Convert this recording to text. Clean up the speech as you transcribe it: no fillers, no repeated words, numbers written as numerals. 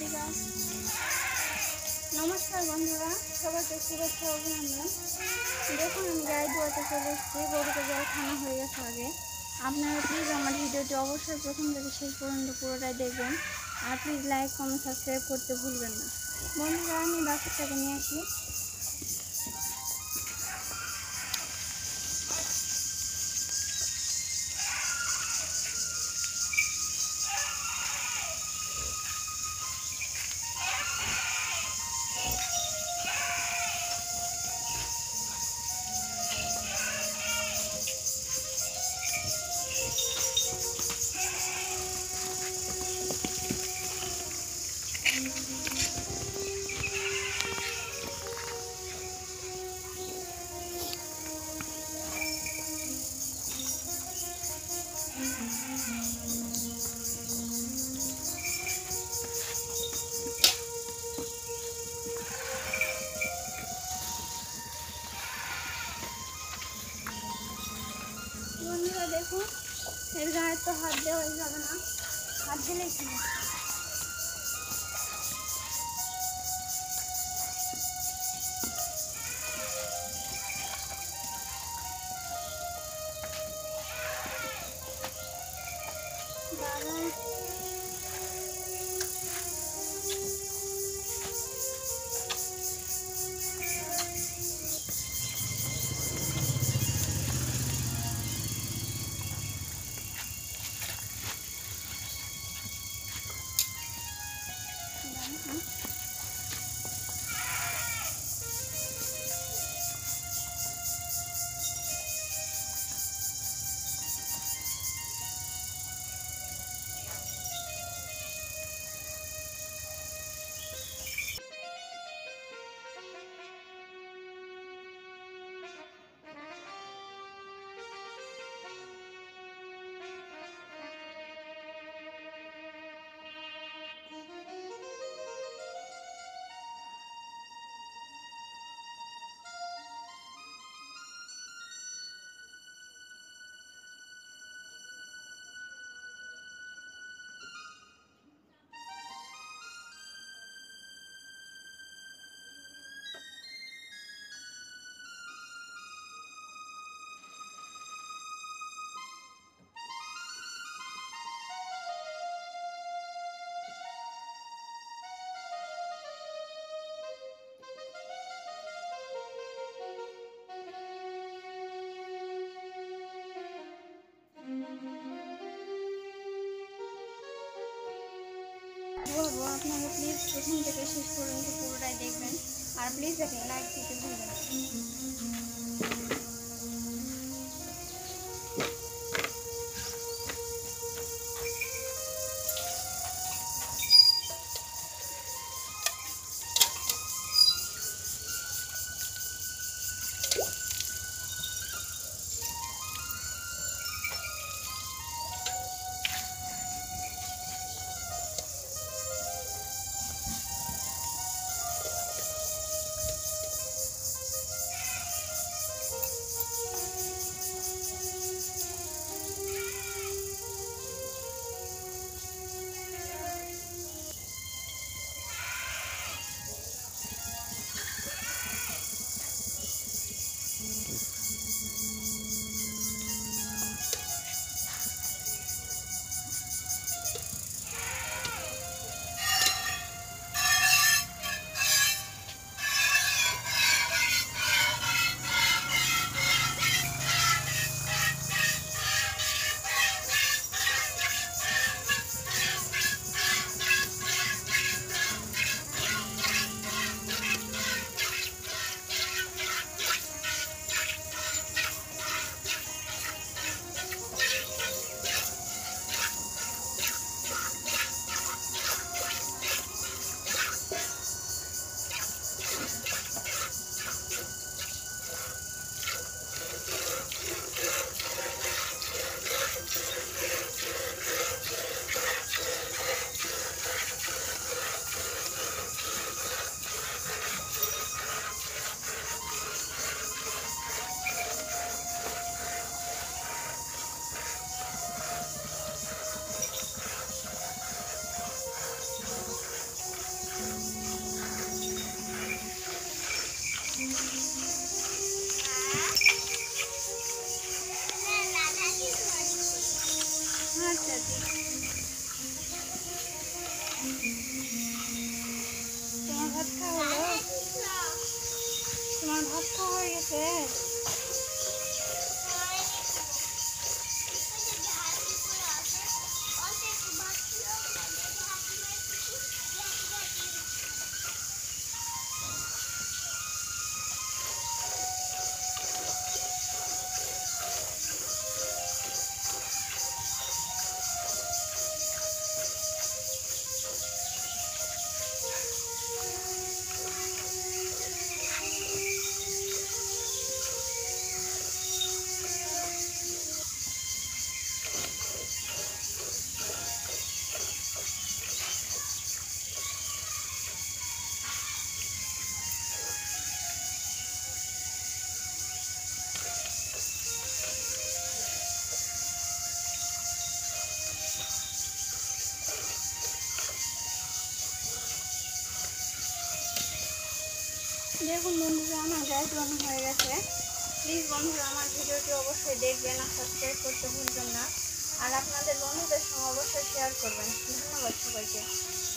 नमस्कार बंधुरा सबाई के शुभेच्छा अभिनंदन। देखो हम गाय दुआते चले गरु के जल खाना हो गए आगे। আপনারা প্লিজ আমার ভিডিওটি অবশ্যই প্রথম থেকে শেষ পর্যন্ত পুরোটাই দেখবেন আর প্লিজ লাইক কমেন্ট সাবস্ক্রাইব করতে ভুলবেন না। বন্ধুরা আমি বাচ্চাটাকে নিয়ে আসি। বন্ধুরা দেখুন এর গায়ে তো হাত দেওয়া যাবে না, হাত দিলেই সমস্যা। বলবো আপনারা প্লিজ প্রথম থেকে শেষ পর্যন্ত পুরোটাই দেখবেন আর প্লিজ দেখেন লাইক দিতে ভুলবেন না। আচ্ছা ঠিক আছে। তোমার ভাত খাওয়া হলো? তোমার ভাত খাওয়া হয়ে গেছে? দেখুন বন্ধুরা, আমার গ্যাস বানানো হয়ে গেছে। প্লিজ বন্ধুরা আমার ভিডিওটি অবশ্যই দেখবেন আর সাবস্ক্রাইব করতে ভুলবেন না। আর আপনাদের বন্ধুদের সঙ্গে অবশ্যই শেয়ার করবেন। ধন্যবাদ সবাইকে।